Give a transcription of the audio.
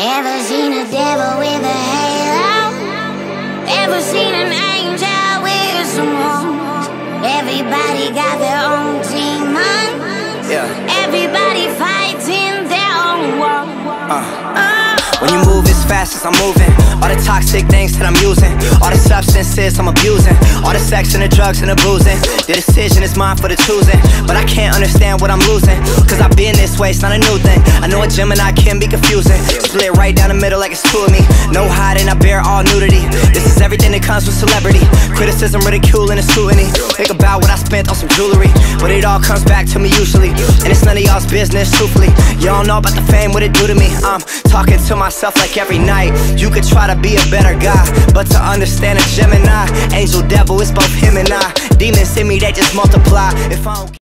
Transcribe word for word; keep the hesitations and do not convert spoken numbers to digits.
Ever seen a devil with a halo? Ever seen an angel with some horns? Everybody got their own demon. Yeah. Everybody fighting their own war. Uh. Uh. When you move as fast as I'm moving, all the toxic things that I'm using, all the substances I'm abusing, all the sex and the drugs and the boozing. The decision is mine for the choosing, but I can't understand what I'm losing, cause I've been this way, it's not a new thing. I know a Gemini can be confusing, split right down the middle like it's two of me. No hiding, I bear all nudity. This is everything that comes with celebrity. Criticism, ridicule, and a scrutiny. Think about what I spent on some jewelry, but it all comes back to me usually, and it's none of y'all's business, truthfully. Y'all know about the fame, what it do to me. I'm talking to myself like every night. You could try to be a better guy, but to understand a Gemini, angel, devil, it's both him and I. Demons in me, they just multiply. If I don't